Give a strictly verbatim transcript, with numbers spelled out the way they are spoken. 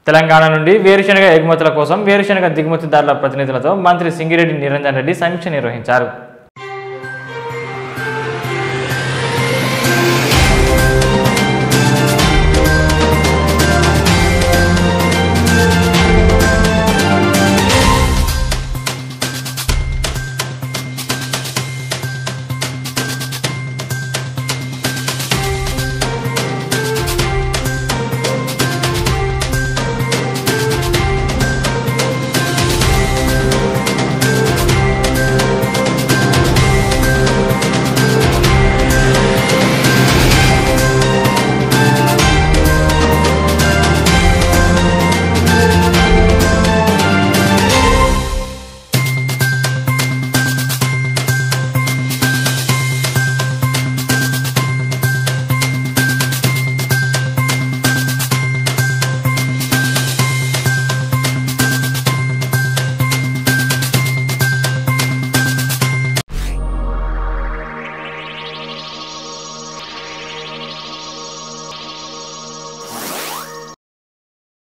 తెలంగాణ నుండి వేరుశెనగ ఎగుమతుల కోసం వేరుశెనగ దిగుమతిదారుల ప్రతినిధులతో మంత్రి సింగిరెడ్డి నిరంజన్ రెడ్డి సమీక్ష నిర్వహించారు.